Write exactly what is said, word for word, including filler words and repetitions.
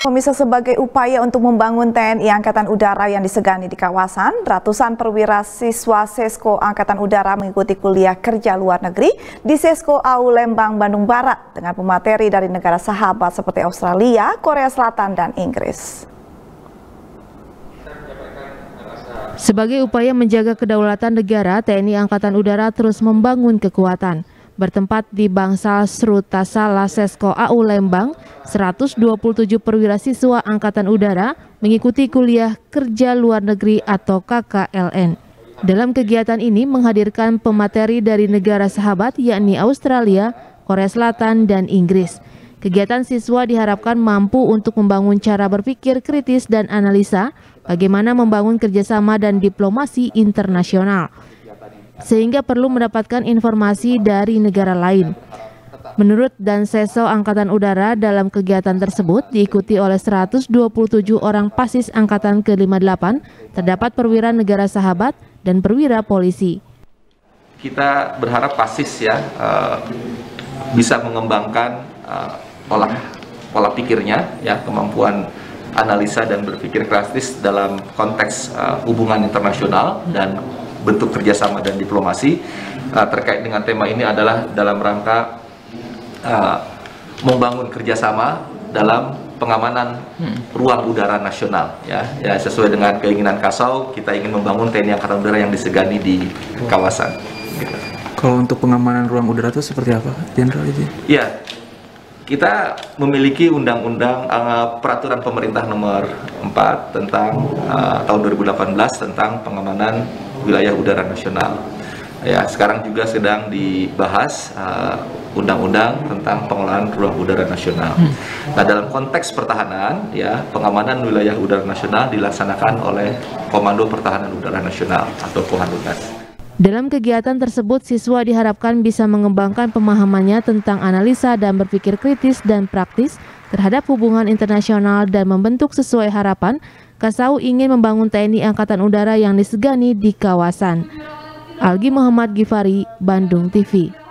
Pemirsa, sebagai upaya untuk membangun T N I Angkatan Udara yang disegani di kawasan, ratusan perwira siswa Sesko Angkatan Udara mengikuti kuliah kerja luar negeri di Sesko A U Lembang, Bandung Barat dengan pemateri dari negara sahabat seperti Australia, Korea Selatan, dan Inggris. Sebagai upaya menjaga kedaulatan negara, T N I Angkatan Udara terus membangun kekuatan. Bertempat di Bangsal Srutasala Sesko A U Lembang, seratus dua puluh tujuh perwira siswa Angkatan Udara mengikuti kuliah kerja luar negeri atau K K L N. Dalam kegiatan ini menghadirkan pemateri dari negara sahabat yakni Australia, Korea Selatan, dan Inggris. Kegiatan siswa diharapkan mampu untuk membangun cara berpikir kritis dan analisa, bagaimana membangun kerjasama dan diplomasi internasional, sehingga perlu mendapatkan informasi dari negara lain. Menurut Danseso Angkatan Udara, dalam kegiatan tersebut diikuti oleh seratus dua puluh tujuh orang pasis Angkatan ke lima puluh delapan, terdapat perwira negara sahabat dan perwira polisi. Kita berharap pasis ya uh, bisa mengembangkan uh, pola pola pikirnya, ya, kemampuan analisa dan berpikir kritis dalam konteks uh, hubungan internasional dan bentuk kerjasama dan diplomasi. Uh, terkait dengan tema ini adalah dalam rangka uh, membangun kerjasama dalam pengamanan hmm. ruang udara nasional, ya, ya sesuai dengan keinginan Kasau, kita ingin membangun T N I Angkatan Udara yang disegani di kawasan. Gitu. Kalau untuk pengamanan ruang udara itu seperti apa, Jenderal itu? Ya, kita memiliki undang-undang uh, peraturan pemerintah nomor empat tentang uh, tahun dua ribu delapan belas tentang pengamanan wilayah udara nasional. Ya, sekarang juga sedang dibahas undang-undang uh, tentang pengelolaan ruang udara nasional. Hmm. Nah, dalam konteks pertahanan, ya, pengamanan wilayah udara nasional dilaksanakan oleh Komando Pertahanan Udara Nasional atau Komandonas. Dalam kegiatan tersebut, siswa diharapkan bisa mengembangkan pemahamannya tentang analisa dan berpikir kritis dan praktis terhadap hubungan internasional dan membentuk sesuai harapan. Kasau ingin membangun T N I Angkatan Udara yang disegani di kawasan. Algi Muhammad Gifari, Bandung T V.